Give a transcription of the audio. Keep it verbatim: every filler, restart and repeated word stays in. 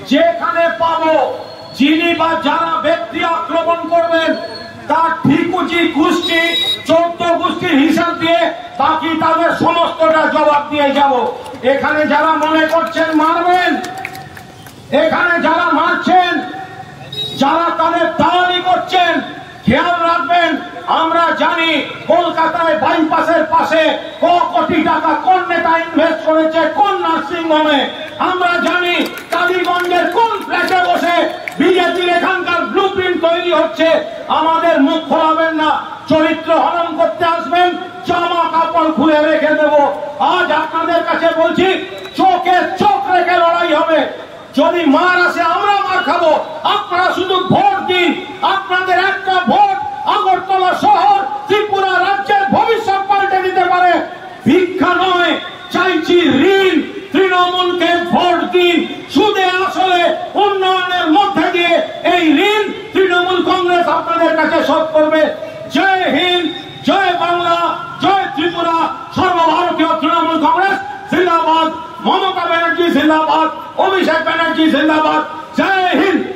যেখানে পাবো যিনি বা যারা ব্যক্তি আক্রমণ করবেন তার ঠিকুচি গোষ্ঠী চৌদ্দ গোষ্ঠীর হিসাব দিয়ে বাকি তাদের সমস্তটা জবাব দিয়ে যাব। এখানে যারা মনে করছেন মারবেন, এখানে যারা মারছেন, যারা তাদের দালালি করছেন, খেয়াল রাখবেন আমরা জানি কলকাতায় বাইপাসের পাশে ক কোটি টাকা কোন নেতা ইনভেস্ট করেছে কোন নার্সিং হোমে। আমরা জানি কালীগঞ্জের কোন ফ্ল্যাটে বসে বিজেপির এখানকার ব্লুপ্রিন্ট তৈরি হচ্ছে। আমাদের মুখ খোলাবেন না, চরিত্র হনন করতে আসবেন জামা কাপড় খুলে রেখে দেব। আজ আপনাদের কাছে বলছি চোখে চোখ রেখে লড়াই হবে। যদি মার আসে আমরা মার খাবো, আপনারা শুধু ভোট দিন। আপনাদের একটা ভোট আগরতলা শহর ত্রিপুরা রাজ্যের ভবিষ্যৎ পাল্টে দিতে পারে। ভিক্ষা নয়, চাইছি ঋণ। তৃণমূলকে ভোট দিন, সুদে আসলে উন্নয়নের মধ্যে দিয়ে এই ঋণ তৃণমূল কংগ্রেস আপনাদের কাছে শোধ করবে। জয় হিন্দ, জয় বাংলা, জয় ত্রিপুরা। সর্বভারতীয় তৃণমূল কংগ্রেস জিন্দাবাদ, মমতা ব্যানার্জি জিন্দাবাদ, অভিষেক ব্যানার্জি জিন্দাবাদ। জয় হিন্দ।